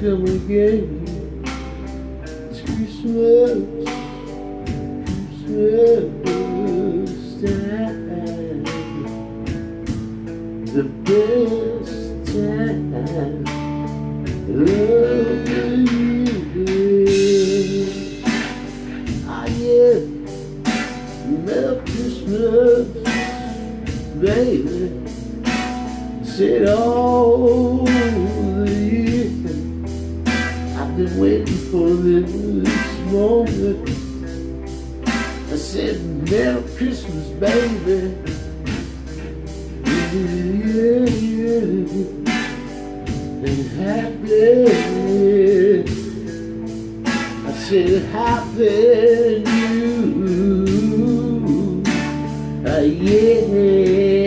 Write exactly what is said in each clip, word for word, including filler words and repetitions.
come again. It's Christmas, Christmas time, the best time of the year. Ah yeah, remember Christmas, baby. Said all the year I've been waiting for this moment. I said, Merry Christmas, baby. Yeah, yeah. And happy. I said, happy new. Uh, yeah.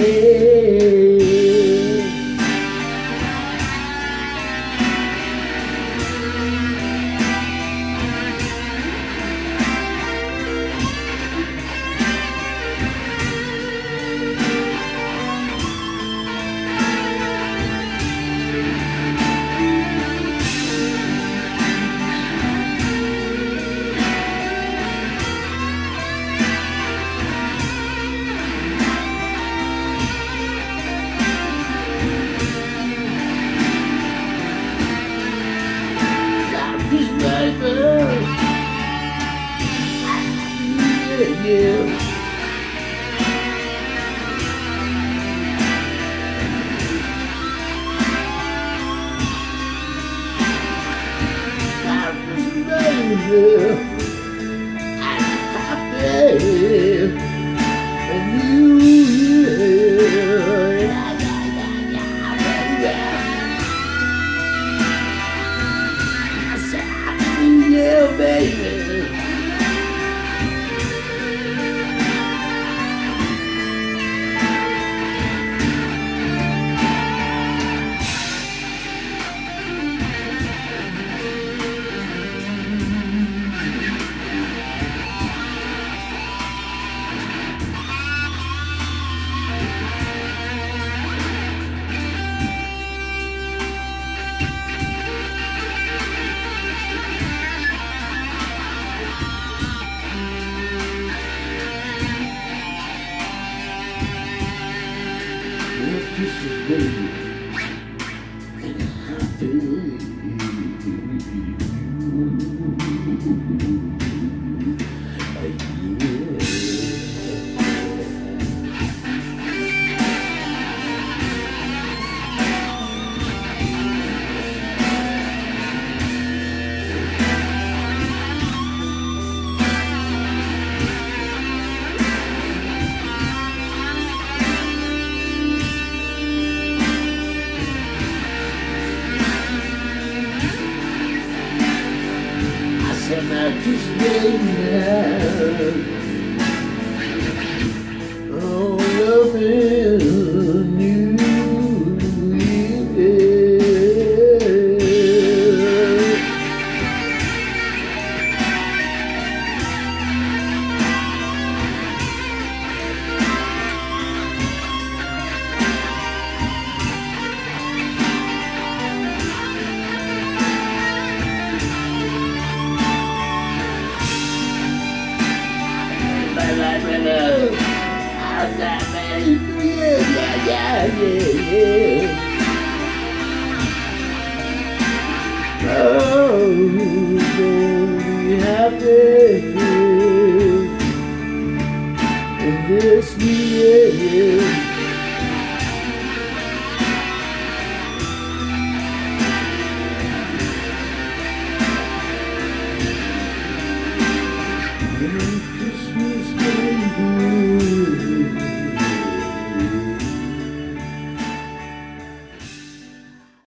Yeah. I'm just baby, I'm happy, and you, yeah, yeah, yeah, yeah, yeah. I said, happy New Year, baby. Christmas, baby, and happy. And I just made now. Oh, loving you. Yeah, yeah, yeah, yeah, yeah. Oh, gonna be happy in this new year. Merry Christmas, baby.